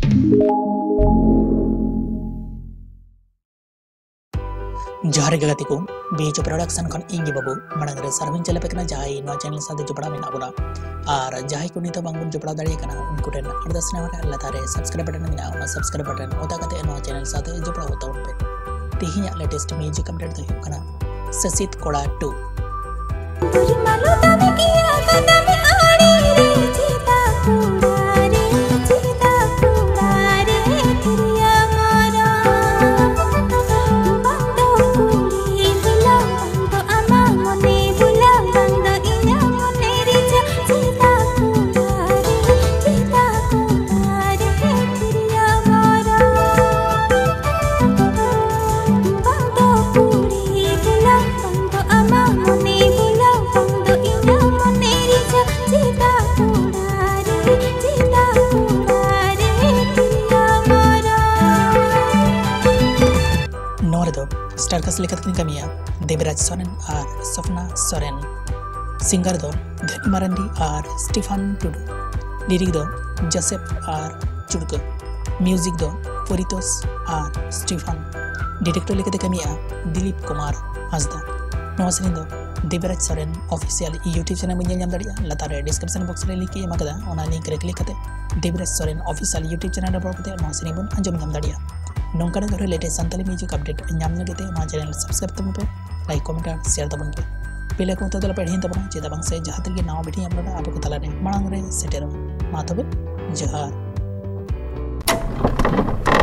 जहर गति को बीच प्रोडक्शन खन इंगी बाबू मड़ंग रे सरविन चले पेकना जहाई नो चैनल साथे जुपड़ा में नाबुना और जहाई को नितो बांगुन जुपड़ा दाड़ी कना उनको टेन अर्दस ने वाला लतारे सब्सक्राइब बटन में ना सब्सक्राइब बटन ओता कते नो चैनल साथे जुपड़ा होता उन पे तिहिया लेटेस्ट म्यूजिक अपडेट दो कना ससित कोड़ा 2 तुरी मालो तमे किया कदम आड़ी रे जीता पूरा रे जीता पूरा रे प्रिया मारा बंदो पूरी बुला बंदो आमा मने बुला बंदो इना मने रे जीता पूरा रे प्रिया मारा बंदो पूरी बुला बंदो आमा मने स्टार कास्ट लेखक कमिया देवराज सोरेन और सपना सोरेन सिंगर दो धनी मारंडी और स्टीफन टुडू लिरिक दो जोसेफ और चुड़क म्यूजिक दो परितोष और स्टीफन डायरेक्टर लेखते कमिया दिलीप कुमार हांसदा नवा सेरिन दो Devraj Soren official YouTube channel में नाम दाड़िया लतारे डिस्क्रिप्शन बॉक्स रे लिंक एम कदा ओना लिंक रे क्लिक करते Devraj Soren official YouTube channel रे बोलते नवा सेरिन बन अंजम नाम दाड़िया नौका घर लेटेस्ट सानताली म्यूजिक अपडेट नाम लगे चैनल सब्सक्राइब तब पे लाइक कमेंट और शेयर तबन पे पेले को तला पे तब चेदा बांग से जहां तक नवा वीडियो अपलोड आप को तला रे मांग रे सेटेर मा तबे जोहार।